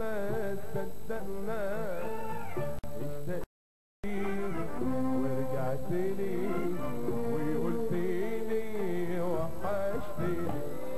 ما صدقنا اشتقت ورجعت لي وقلت لي وحشتني.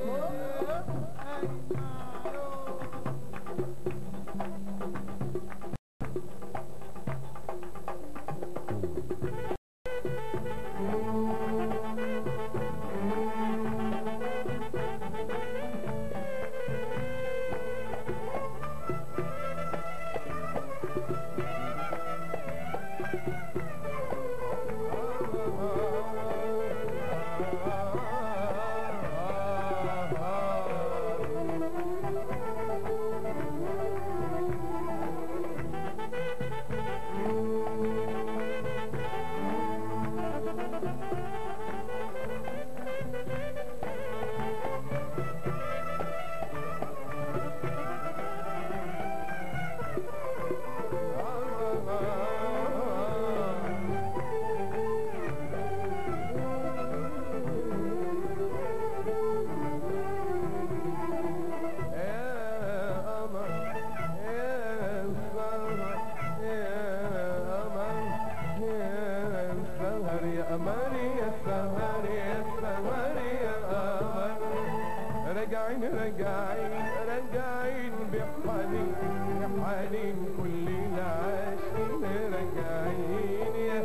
راجعين بحنين بحنين كل العاشقين راجعين يا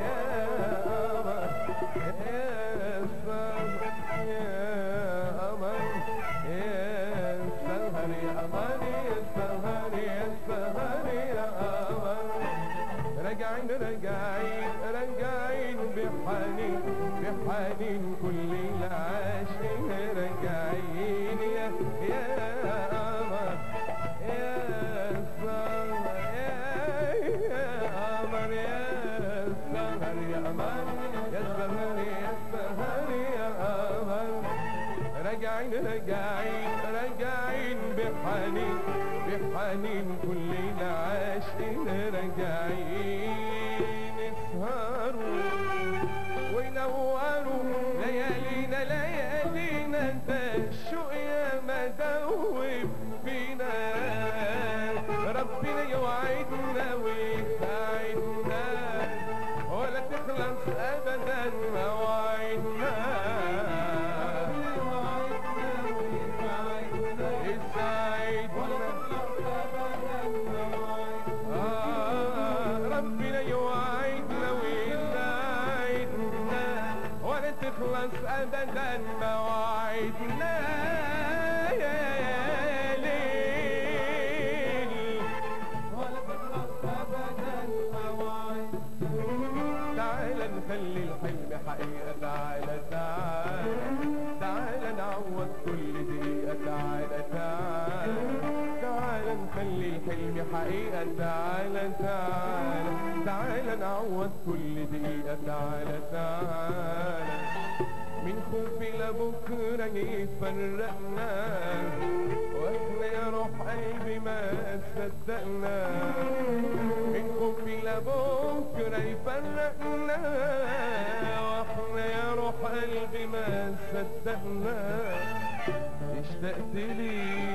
قمر يا سهر يا قمر يا سهر يا قمر يا سهر يا سهر يا قمر. راجعين راجعين بحنين بحنين كل العاشقين راجعين يا قمر يا سهر يا قمر يا سهر يا قمر يا سهر يا سهر يا قمر. راجعين راجعين بحنين بحنين كل العاشقين راجعين. اسهروا ونوروا ليالينا ليالينا ده الشوق يا مدوب فينا. ربنا يوعدنا ويساعدنا ولا تخلص ابدا مواعيدنا. ربنا يوعدنا ويساعدنا ولا تخلص ابدا مواعيدنا يا ليل ولا تخلص ابدا مواعيدنا. تعال نخلي الحلم حقيقة تعالى تعالى تعالى نعوض كل دقيقة تعالى تعالى تعالى نخلي الحلم حقيقة تعالى تعالى تعالى نعوض كل دقيقة تعالى تعالى. من خوفي لبكرة يفرقنا واحنا يا روح قلبي ما صدقنا. من خوفي لبكرة يفرقنا واحنا يا روح قلبي ما صدقنا. اشتقت لي